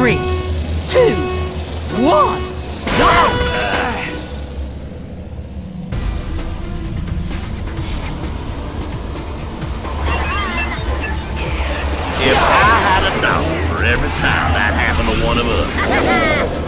3, 2, 1, go! If I had a dollar for every time that happened to one of us.